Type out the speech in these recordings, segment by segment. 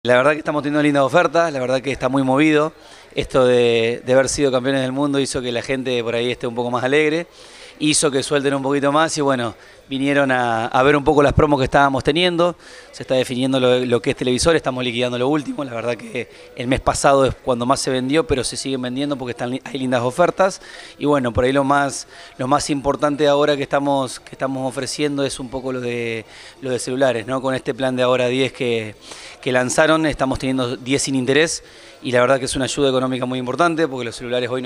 La verdad que estamos teniendo lindas ofertas, la verdad que está muy movido. Esto de haber sido campeones del mundo hizo que la gente por ahí esté un poco más alegre, hizo que suelten un poquito más y bueno, vinieron a ver un poco las promos que estábamos teniendo. Se está definiendo lo que es televisor, estamos liquidando lo último. La verdad que el mes pasado es cuando más se vendió, pero se siguen vendiendo porque hay lindas ofertas. Y bueno, por ahí lo más importante ahora que estamos ofreciendo es un poco lo de celulares, ¿no? Con este plan de ahora 10 que lanzaron, estamos teniendo 10 sin interés y la verdad que es una ayuda económica muy importante porque los celulares hoy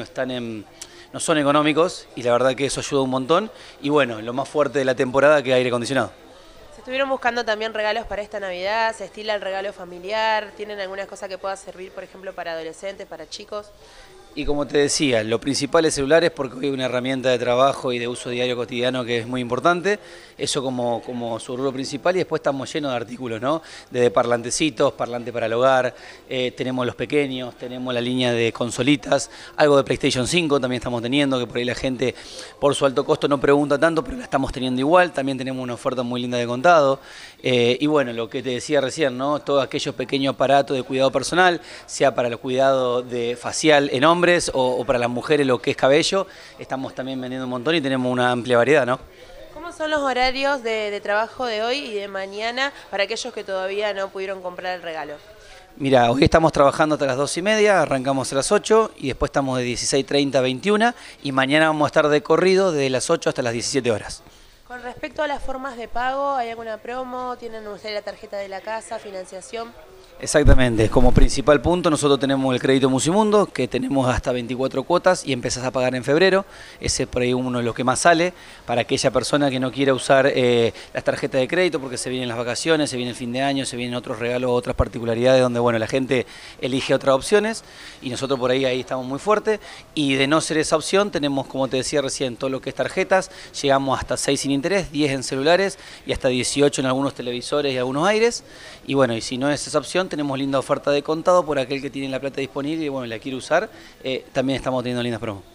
no son económicos y la verdad que eso ayuda un montón. Y bueno, lo más fuerte de la temporada que es aire acondicionado. ¿Se estuvieron buscando también regalos para esta Navidad? ¿Se estila el regalo familiar? ¿Tienen alguna cosa que pueda servir, por ejemplo, para adolescentes, para chicos? Y como te decía, lo principal es celulares porque hoy hay una herramienta de trabajo y de uso diario cotidiano que es muy importante, eso como su rubro principal, y después estamos llenos de artículos, ¿no? Desde parlantecitos, parlante para el hogar, tenemos los pequeños, tenemos la línea de consolitas, algo de PlayStation 5 también estamos teniendo, que por ahí la gente por su alto costo no pregunta tanto, pero la estamos teniendo igual, también tenemos una oferta muy linda de contado, y bueno, lo que te decía recién, ¿no? Todos aquellos pequeños aparatos de cuidado personal, sea para el cuidado de facial en hombres, o para las mujeres lo que es cabello, estamos también vendiendo un montón y tenemos una amplia variedad, ¿no? ¿Cómo son los horarios de trabajo de hoy y de mañana para aquellos que todavía no pudieron comprar el regalo? Mira, hoy estamos trabajando hasta las 2:30, arrancamos a las 8 y después estamos de 16:30 a 21 y mañana vamos a estar de corrido desde las 8 hasta las 17 horas. Con respecto a las formas de pago, ¿hay alguna promo? ¿Tienen ustedes la tarjeta de la casa, financiación? Exactamente, como principal punto nosotros tenemos el crédito Musimundo, que tenemos hasta 24 cuotas y empezás a pagar en febrero, ese es por ahí uno de los que más sale, para aquella persona que no quiera usar las tarjetas de crédito porque se vienen las vacaciones, se viene el fin de año, se vienen otros regalos, otras particularidades donde bueno, la gente elige otras opciones y nosotros por ahí estamos muy fuertes y de no ser esa opción tenemos, como te decía recién, todo lo que es tarjetas, llegamos hasta 6 sin interés, 10 en celulares y hasta 18 en algunos televisores y algunos aires y bueno, y si no es esa opción tenemos linda oferta de contado por aquel que tiene la plata disponible y bueno, la quiere usar, también estamos teniendo lindas promos.